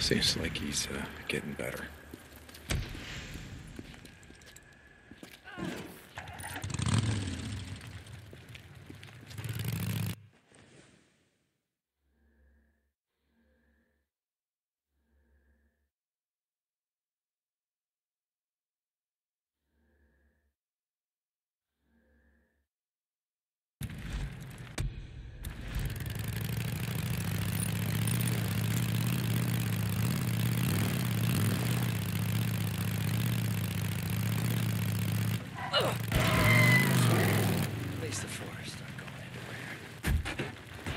Seems like he's getting better. At least the forest not going anywhere.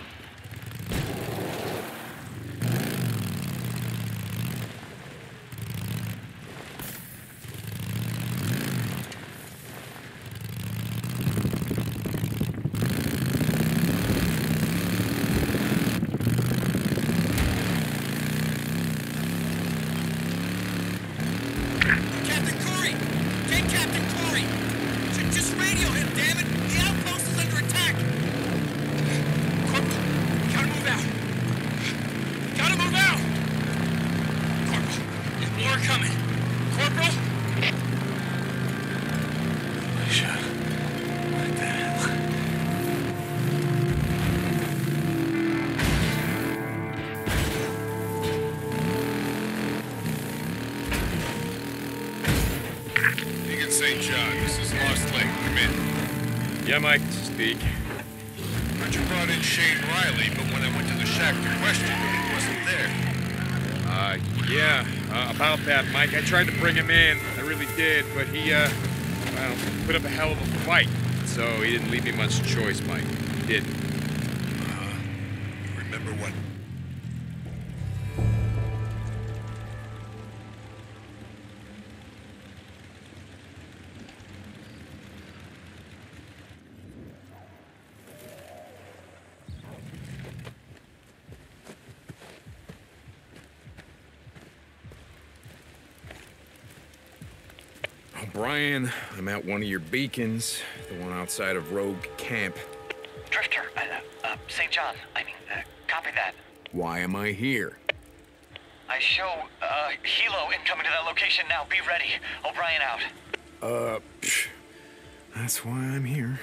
Captain Corey! Take Captain Corey! Just radio him, damn it! The outpost is under attack! Corporal, we gotta move out! We gotta move out! Corporal, there's more coming! Corporal? Alicia, what the hell? Deacon St. John, this is Lost Lake. Come in. Yeah, Mike, this is Deke. Heard you brought in Shane Riley, but when I went to the shack to question him, he wasn't there. Yeah, about that, Mike. I tried to bring him in. I really did, but he, well, put up a hell of a fight. So he didn't leave me much choice, Mike. He did. Remember what? O'Brien, I'm at one of your beacons, the one outside of Rogue Camp. Drifter, St. John, copy that. Why am I here? I show, Hilo incoming to that location now. Be ready. O'Brien out. That's why I'm here.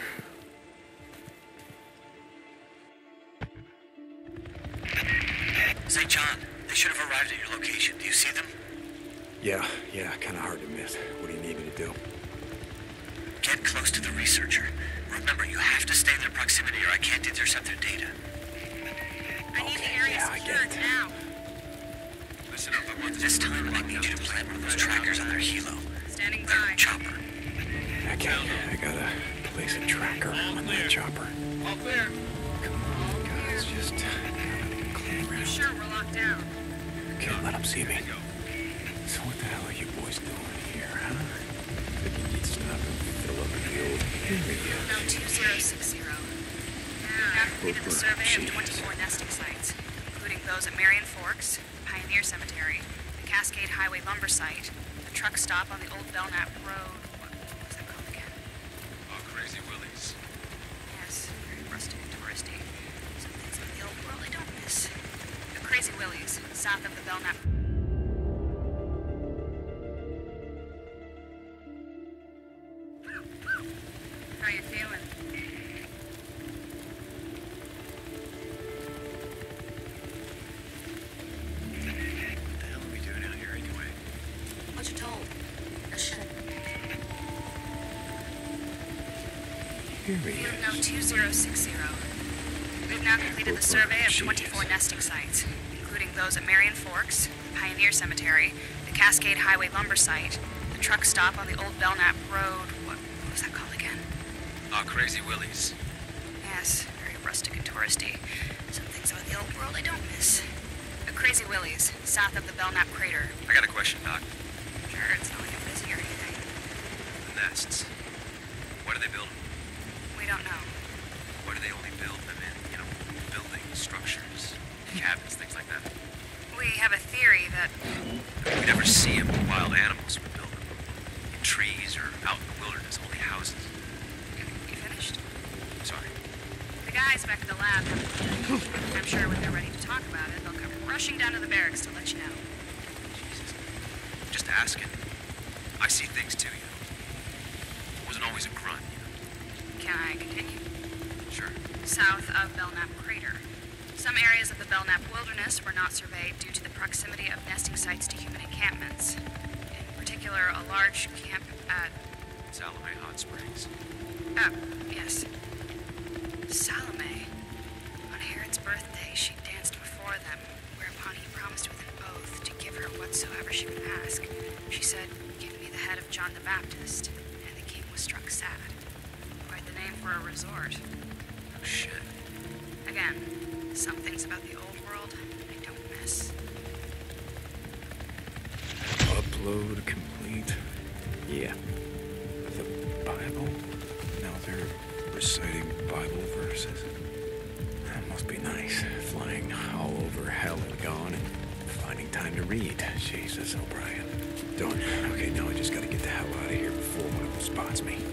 St. John, they should have arrived at your location. Do you see them? Yeah, kinda hard to miss. What do you need me to do? Get close to the researcher. Remember, you have to stay in their proximity or I can't intercept their data. I need the area secured now. Listen up, this time I need you to plant one of those trackers on their Hilo. Standing Their by. chopper. Okay, I gotta place a tracker on that chopper. All clear. Come on, guys, just clean You around. sure we're locked down? Can't let them see me. So what the hell are you boys doing here, huh? Think you need to stop and fill up the old area. No 2060. We've now completed the survey of 24 nesting sites, including those at Marion Forks, Pioneer Cemetery, the Cascade Highway lumber site, the truck stop on the old Belknap Road. What was that called again? Oh, Crazy Willie's. Yes, very rustic and touristy. Some things in the old world I don't miss. The Crazy Willie's, south of the Belknap. How you feeling? What the hell are we doing out here anyway? What you told? Here he Field is. note 2060. We've now completed the survey of 24 nesting sites, including those at Marion Forks, Pioneer Cemetery, the Cascade Highway lumber site, the truck stop on the old Belknap Road. What was that called again? Oh, Crazy Willie's. Yes, very rustic and touristy. Some things about the old world I don't miss. The Crazy Willie's, south of the Belknap crater. I got a question, Doc. Sure, it's not like I'm busy or anything. The nests. What are they building? We don't know. Why do they only build them in, buildings, structures, cabins, things like that? We have a theory that We never see them when wild animals would build them. In trees or out in the wilderness, only houses. you finished. Sorry. The guys back at the lab have I'm sure when they're ready to talk about it, they'll come rushing down to the barracks to let you know. just asking. I see things too, you know. Wasn't always a grunt, you know. Can I continue? Sure. South of Belknap Crater. Some areas of the Belknap Wilderness were not surveyed due to the proximity of nesting sites to human encampments. In particular, a large camp at... Salome Hot Springs. Oh, yes. Salome. On Herod's birthday, she danced before them, whereupon he promised with an oath to give her whatsoever she would ask. She said, "Give me the head of John the Baptist," and the king was struck sad. Quite the name for a resort. Oh, shit. Again, some things about the old world I don't miss. Upload complete. Yeah. The Bible? Now they're reciting Bible verses. That must be nice. Flying all over hell and gone and finding time to read. Jesus, O'Brien. Done. Okay, now I just gotta get the hell out of here before one of them spots me.